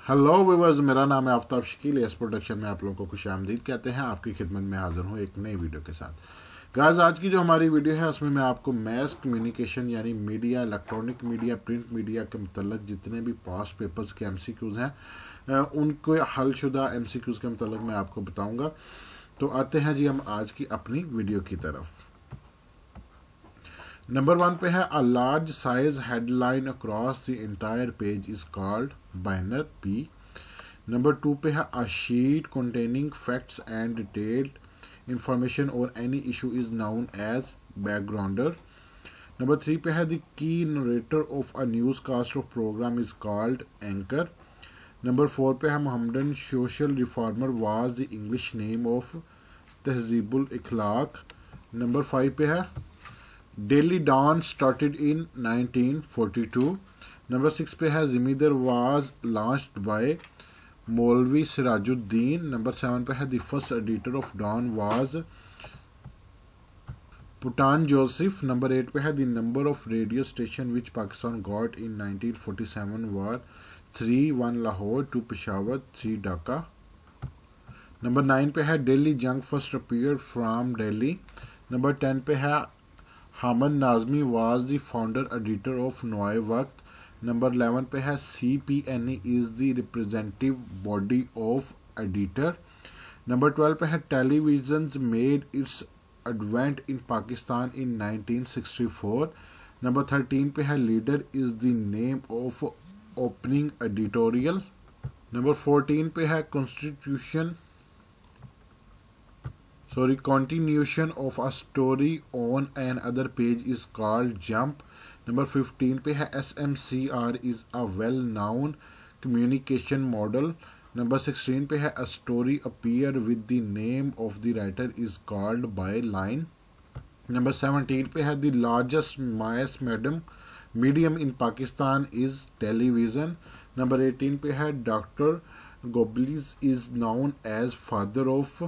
Hello viewers, मेरा नाम है आफ्ताब शकील। एस प्रोडक्शन में आप लोगों को खुश आमदीद कहते हैं। आपकी खिदमत में हाजिर हूँ एक नई वीडियो के साथ। गाइस, आज की जो हमारी वीडियो है उसमें मैं आपको मैस कम्युनिकेशन यानी media, electronic media, print media के मतलब जितने भी पास्ट पेपर्स के MCQs हैं उनको हलशुदा MCQs के मतलब मैं आपको बताऊँगा। तो आते हैं जी हम आज की अपनी वीडियो की तरफ। नंबर 1 पे है a large size headline across the entire page is called banner P। Number 2 पे है a sheet containing facts and detailed information और any issue is known as backgrounder. Number 3 पे है the key narrator of a newscast of program is called anchor. Number 4 पे है Mohammedan social reformer was the English name of Tahzibul Ikhlaq. Number 5 पे है daily don started in 1942। Number 6 पे है ज़मींदार was launched by मौलवी सिराजुद्दीन। नंबर 7 पे है the first editor of Dawn was Pothan Joseph. Number 8 पे है the number of radio station which Pakistan got in 1947 were 3, 1 Lahore, 2 Peshawar, 3 Dhaka. Number 9 पे है daily Jang first appeared from Delhi. Number 10 पे है Hamid Nizami was the founder editor of Nawai Waqt. Number 11 पे है CPNE is the representative body of editor. Number 12 पे है television made its advent in Pakistan in 1964। Number 13 पे है leader is the name of opening editorial. Number 14 पे है continuation of a story on another page is called jump. Number 15 पे है SMCR is a well known communication model. Number 16 पे है a story appear with the name of the writer is called byline. Number 17 पे है the largest mass medium in Pakistan is television. Number 18 पे है Dr. Goebbels is known as father of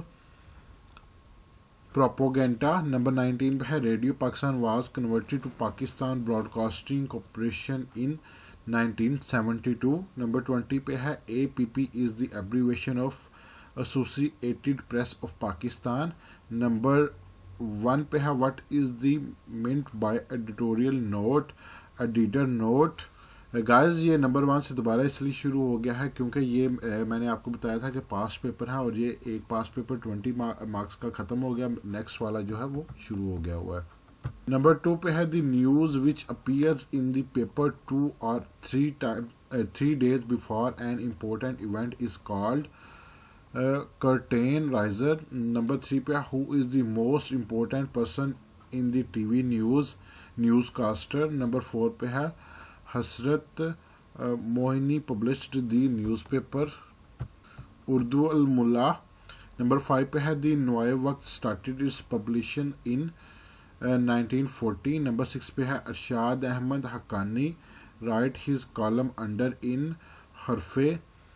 propaganda. Number 19 पे है radio Pakistan was converted to Pakistan broadcasting corporation in 1972। Number 20 पे है APP is the abbreviation of associated press of Pakistan. Number 1 पे है what is the meant by editorial note, editor note. Guys, ये number 1 से दोबारा इसलिए शुरू हो गया है क्योंकि ये मैंने आपको बताया था कि पास्ट पेपर है और ये एक पास्ट पेपर 20 मार्क्स का ख़त्म हो गया, नेक्स्ट वाला जो है वो शुरू हो गया हुआ है। नंबर 2 पे है the news which appears in the paper 2 और 3 days before an important event is called curtain raiser. Number 3 पे who is the most important person in the TV newscaster. Number 4 पे है Hasrat Mohani published the newspaper Urdu अल मुल्ला। Number 5 पे है the Nawai Waqt started its publication in 1940। Number 6 पे है Arshad Ahmad Haqqani write his column under in Harfe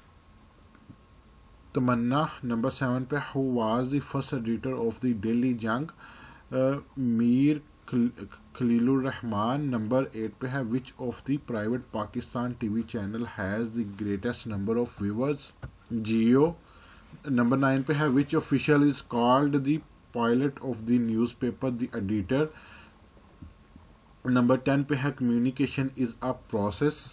Tamanna. Number 7 पे who was the first editor of the daily Jang Mir Khalilur Rahman. Number 8 पे है which of the private Pakistan TV channel has the greatest number of viewers, Geo. Number 9 पे है which official is called the pilot of the newspaper the editor. Number 10 पे है communication is a process.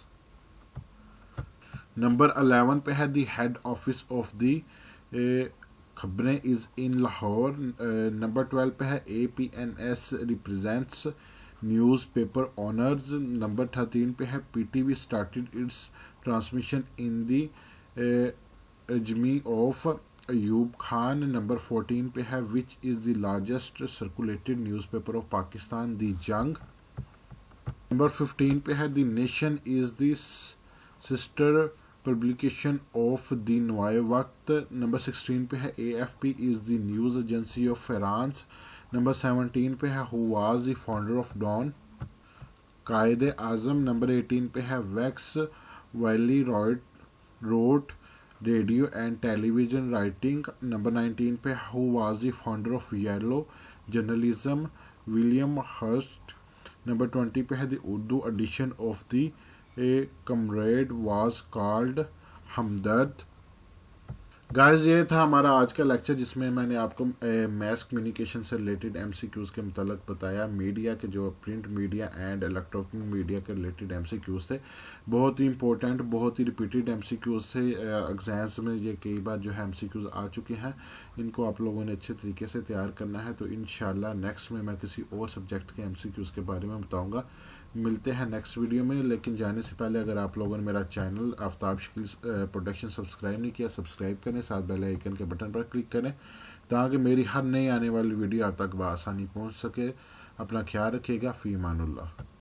Number 11 पे है the head office of the खबरें is in Lahore. Number 12 पे है APNS represents newspaper owners. Number 13 पे है PTV started its transmission in the regime of Ayub Khan. Number 14 पे है which is the largest circulated newspaper of Pakistan the Jang. Number 15 पे है the Nation is the sister publication of the Nawai Waqt. Number 16 पे है AFP is the news agency of France. Number 17 पे है who was the founder of Dawn, Quaid Azam. Number 18 पे है Max Wylie wrote radio and television writing. Number 19 पे who was the founder of yellow journalism, William Hearst. Number 20 पे है the Urdu edition of the A comrade was called Hamdard. Guys یہ تھا ہمارا آج کا لیکچر جس میں میں نے آپ کو میس کمیونیکیشن سے ریلیٹڈ ایم سی کیوز کے متعلق بتایا. میڈیا کے جو print media and electronic media کے ریلیٹڈ ایم سی کیوز تھے, بہت ہی امپورٹنٹ, بہت ہی ریپیٹیڈ ایم سی کیوز تھے. ایگزامس میں یہ کئی بار جو ہے ایم سی کیوز آ چکے ہیں, ان کو آپ لوگوں نے اچھے طریقے سے تیار کرنا ہے. تو انشاءاللہ نیکسٹ میں کسی اور سبجیکٹ کے ایم سی کیوز کے بارے میں بتاؤں گا. ملتے ہیں نیکسٹ ویڈیو میں, لیکن جانے سے پہلے اگر آپ لوگوں نے میرا channel Aftab Shakeel production subscribe نہیں کیا, سبسکرائب کریں, ساتھ بیل آئیکن کے بٹن پر کلک کریں تاکہ میری ہر نئی آنے والی ویڈیو آپ تک بآسانی پہنچ سکے. اپنا خیال رکھیے گا. فی امان اللہ.